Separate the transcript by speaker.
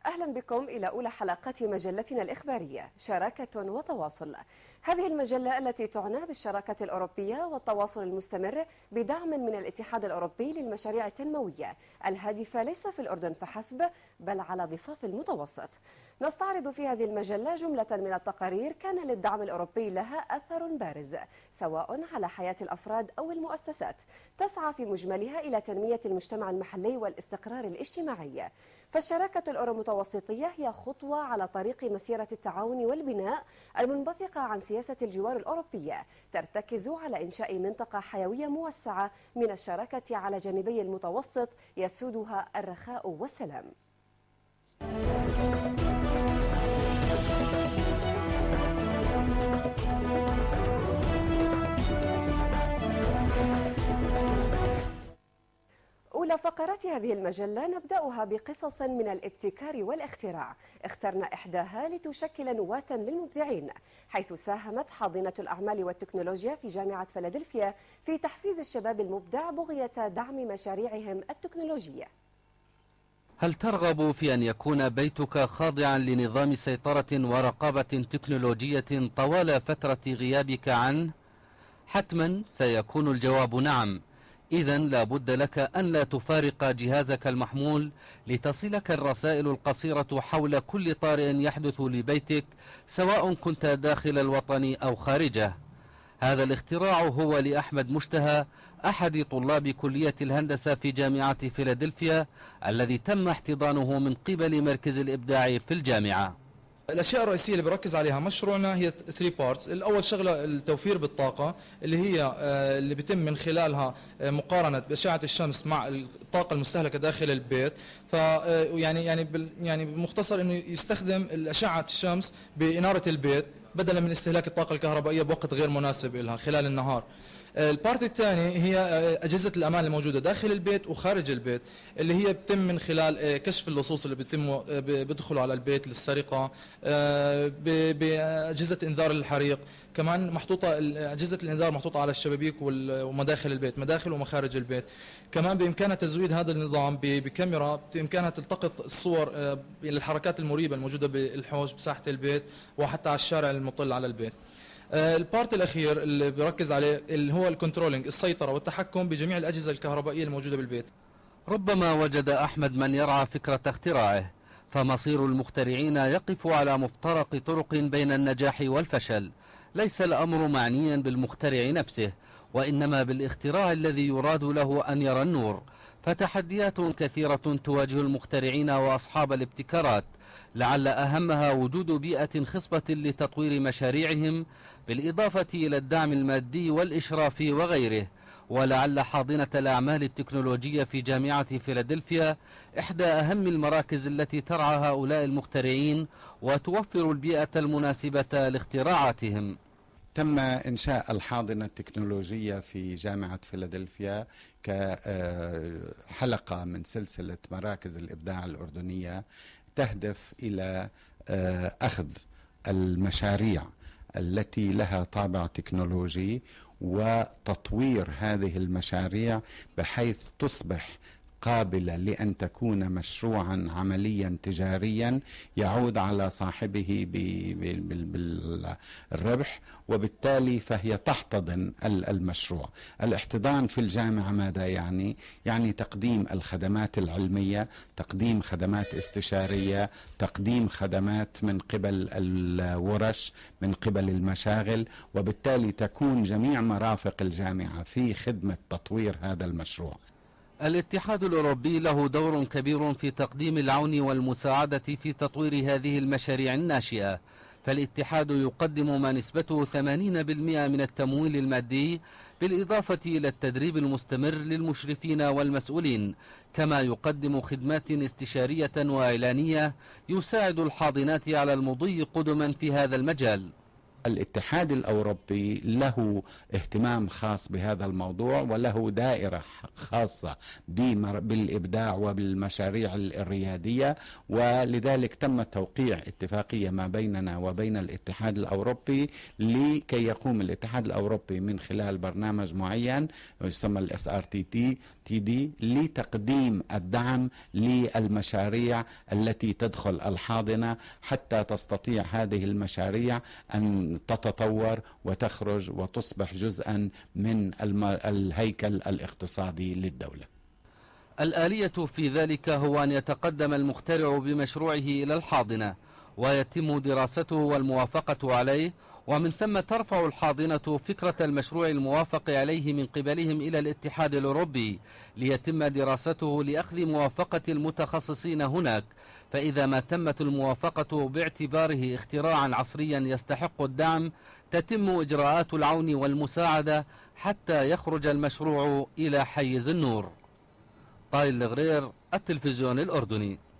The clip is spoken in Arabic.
Speaker 1: أهلا بكم إلى أولى حلقات مجلتنا الإخبارية شراكة وتواصل. هذه المجلة التي تعنى بالشراكة الأوروبية والتواصل المستمر بدعم من الاتحاد الأوروبي للمشاريع التنموية الهادفة ليس في الأردن فحسب بل على ضفاف المتوسط. نستعرض في هذه المجلة جملة من التقارير كان للدعم الأوروبي لها أثر بارز سواء على حياة الأفراد أو المؤسسات تسعى في مجملها إلى تنمية المجتمع المحلي والاستقرار الاجتماعي. فالشراكة الأورو-متوسطية هي خطوة على طريق مسيرة التعاون والبناء المنبثقة عن سياسة الجوار الأوروبية ترتكز على إنشاء منطقة حيوية موسعة من الشراكة على جانبي المتوسط يسودها الرخاء والسلام. أولى فقرات هذه المجلة نبدأها بقصص من الابتكار والاختراع. اخترنا إحداها لتشكل نواة للمبدعين، حيث ساهمت حاضنة الأعمال والتكنولوجيا في جامعة فيلادلفيا في تحفيز الشباب المبدع بغية دعم مشاريعهم التكنولوجية.
Speaker 2: هل ترغب في أن يكون بيتك خاضعا لنظام سيطرة ورقابة تكنولوجية طوال فترة غيابك عنه؟ حتما سيكون الجواب نعم. إذن لا بد لك أن لا تفارق جهازك المحمول لتصلك الرسائل القصيرة حول كل طارئ يحدث لبيتك سواء كنت داخل الوطن أو خارجه. هذا الاختراع هو لأحمد مشتهى أحد طلاب كلية الهندسة في جامعة فيلادلفيا الذي تم احتضانه من قبل مركز الإبداع في الجامعة.
Speaker 3: الأشياء الرئيسية اللي بركز عليها مشروعنا هي 3 بارتس. الأول شغلة التوفير بالطاقة اللي هي اللي بيتم من خلالها مقارنة بأشعة الشمس مع الطاقة المستهلكة داخل البيت. يعني بمختصر إنه يستخدم الأشعة الشمس بإنارة البيت بدلا من استهلاك الطاقة الكهربائية بوقت غير مناسب لها خلال النهار. البارت الثاني هي أجهزة الأمان الموجودة داخل البيت وخارج البيت اللي هي بتم من خلال كشف اللصوص اللي بيدخلوا على البيت للسرقة، بأجهزة إنذار الحريق. كمان محطوطة أجهزة الإنذار محطوطة على الشبابيك ومداخل البيت، مداخل ومخارج البيت. كمان بإمكانها تزويد هذا النظام بكاميرا بإمكانها تلتقط الصور للحركات المريبة الموجودة بالحوش بساحة البيت وحتى على الشارع المطل على البيت. البارت الأخير اللي بركز عليه اللي هو الكنترولينج، السيطرة والتحكم بجميع الأجهزة الكهربائية الموجودة بالبيت.
Speaker 2: ربما وجد أحمد من يرعى فكرة اختراعه، فمصير المخترعين يقف على مفترق طرق بين النجاح والفشل. ليس الأمر معنيا بالمخترع نفسه وإنما بالاختراع الذي يراد له أن يرى النور. فتحديات كثيرة تواجه المخترعين وأصحاب الابتكارات، لعل أهمها وجود بيئة خصبة لتطوير مشاريعهم بالإضافة إلى الدعم المادي والإشراف وغيره. ولعل حاضنة الأعمال التكنولوجية في جامعة فيلادلفيا إحدى أهم المراكز التي ترعى هؤلاء المخترعين وتوفر البيئة المناسبة لاختراعاتهم.
Speaker 4: تم إنشاء الحاضنة التكنولوجية في جامعة فيلادلفيا كحلقة من سلسلة مراكز الإبداع الأردنية تهدف إلى أخذ المشاريع التي لها طابع تكنولوجي وتطوير هذه المشاريع بحيث تصبح قابلة لأن تكون مشروعا عمليا تجاريا يعود على صاحبه بالربح، وبالتالي فهي تحتضن المشروع. الاحتضان في الجامعة ماذا يعني؟ يعني تقديم الخدمات العلمية، تقديم خدمات استشارية، تقديم خدمات من قبل الورش، من قبل المشاغل، وبالتالي تكون جميع مرافق الجامعة في خدمة تطوير هذا المشروع.
Speaker 2: الاتحاد الأوروبي له دور كبير في تقديم العون والمساعدة في تطوير هذه المشاريع الناشئة، فالاتحاد يقدم ما نسبته 80% من التمويل المادي بالإضافة إلى التدريب المستمر للمشرفين والمسؤولين، كما يقدم خدمات استشارية وإعلانية يساعد الحاضنات على المضي قدما في هذا المجال.
Speaker 4: الاتحاد الأوروبي له اهتمام خاص بهذا الموضوع، وله دائرة خاصة بالإبداع وبالمشاريع الريادية، ولذلك تم توقيع اتفاقية ما بيننا وبين الاتحاد الأوروبي لكي يقوم الاتحاد الأوروبي من خلال برنامج معين يسمى SRTD لتقديم الدعم للمشاريع التي تدخل الحاضنة حتى تستطيع هذه المشاريع أن تتطور وتخرج وتصبح جزءا من الهيكل الاقتصادي للدولة.
Speaker 2: الآلية في ذلك هو أن يتقدم المخترع بمشروعه إلى الحاضنة ويتم دراسته والموافقة عليه، ومن ثم ترفع الحاضنة فكرة المشروع الموافق عليه من قبلهم إلى الاتحاد الأوروبي ليتم دراسته لأخذ موافقة المتخصصين هناك. فإذا ما تمت الموافقة باعتباره اختراعا عصريا يستحق الدعم، تتم إجراءات العون والمساعدة حتى يخرج المشروع إلى حيز النور. طايل الغرير، التلفزيون الأردني.